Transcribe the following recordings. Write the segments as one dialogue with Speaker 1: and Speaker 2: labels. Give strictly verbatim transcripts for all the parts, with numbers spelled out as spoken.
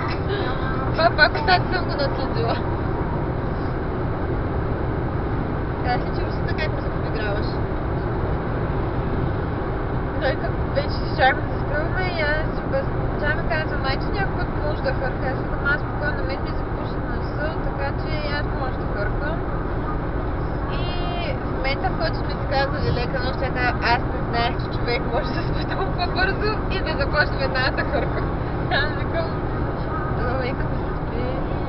Speaker 1: Това пак остати съм го наследила. Казах ли, че връзата как ми се подиграваш? Той като вече изчаквам да се спиваме и аз си обезпочаваме, казвам, майче някой път може да хърка. Аз викам, аз спокойно на мен ми запуши носа, така че и аз може да хъркам. И в момента, в който сме си казали лека нощ, тя казва, аз не знаех, че човек може да спи толкова бързо и да започне веднага да хърка. Аз викам, и като се спи.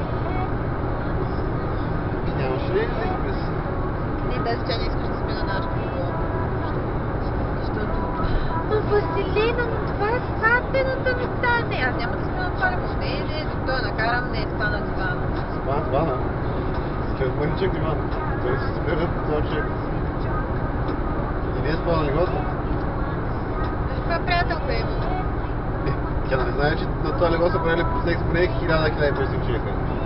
Speaker 2: И нямаше ли да изпис?
Speaker 1: Не, даже тя не искаш да спи на нашето ниво. Защото... Но Василина, но това е сватбената ми стане. Аз няма да спя на това ниво. Не, не, той накарам, не, спа на дивана.
Speaker 2: Спа на дивана? След мъничък диван. Той се събира този човек. И не е спал на леглото.
Speaker 1: Виж каква приятелка има.
Speaker 2: Тя не знае, че на това легло са правили секс поне хиляда хиляда и петдесет човека.